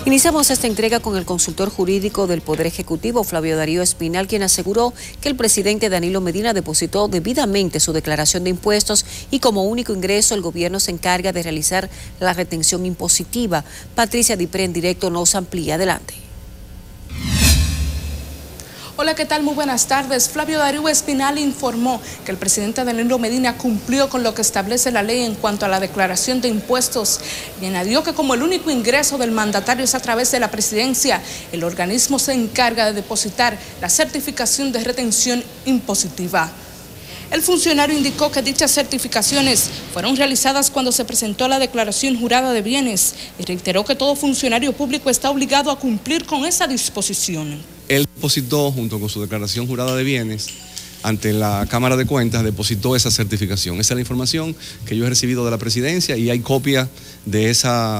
Iniciamos esta entrega con el consultor jurídico del Poder Ejecutivo, Flavio Darío Espinal, quien aseguró que el presidente Danilo Medina depositó debidamente su declaración de impuestos y como único ingreso el gobierno se encarga de realizar la retención impositiva. Patricia Dipré en directo nos amplía. Adelante. Hola, ¿qué tal? Muy buenas tardes. Flavio Darío Espinal informó que el presidente Danilo Medina cumplió con lo que establece la ley en cuanto a la declaración de impuestos y añadió que como el único ingreso del mandatario es a través de la presidencia, el organismo se encarga de depositar la certificación de retención impositiva. El funcionario indicó que dichas certificaciones fueron realizadas cuando se presentó la declaración jurada de bienes y reiteró que todo funcionario público está obligado a cumplir con esa disposición. Él depositó, junto con su declaración jurada de bienes, ante la Cámara de Cuentas, depositó esa certificación. Esa es la información que yo he recibido de la presidencia y hay copia de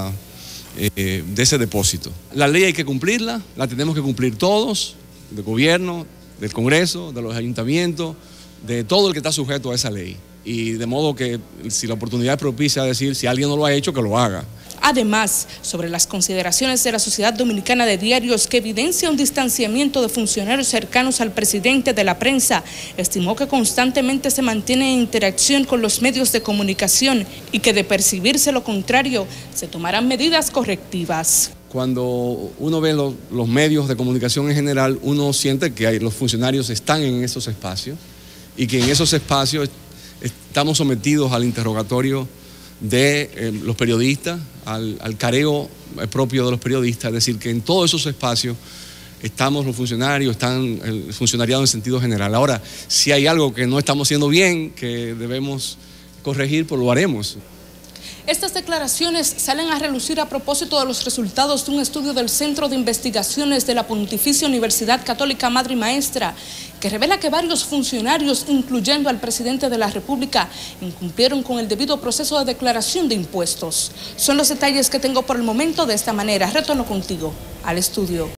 ese depósito. La ley hay que cumplirla, la tenemos que cumplir todos, del gobierno, del Congreso, de los ayuntamientos, de todo el que está sujeto a esa ley. Y de modo que si la oportunidad es propicia a decir, si alguien no lo ha hecho, que lo haga. Además, sobre las consideraciones de la Sociedad Dominicana de Diarios que evidencia un distanciamiento de funcionarios cercanos al presidente de la prensa, estimó que constantemente se mantiene en interacción con los medios de comunicación y que de percibirse lo contrario, se tomarán medidas correctivas. Cuando uno ve los medios de comunicación en general, uno siente que los funcionarios están en esos espacios y que en esos espacios estamos sometidos al interrogatorio de los periodistas, al careo propio de los periodistas, es decir, que en todos esos espacios estamos los funcionarios, están el funcionariado en sentido general. Ahora, si hay algo que no estamos haciendo bien, que debemos corregir, pues lo haremos. Estas declaraciones salen a relucir a propósito de los resultados de un estudio del Centro de Investigaciones de la Pontificia Universidad Católica Madre y Maestra, que revela que varios funcionarios, incluyendo al presidente de la República, incumplieron con el debido proceso de declaración de impuestos. Son los detalles que tengo por el momento. De esta manera, retorno contigo al estudio.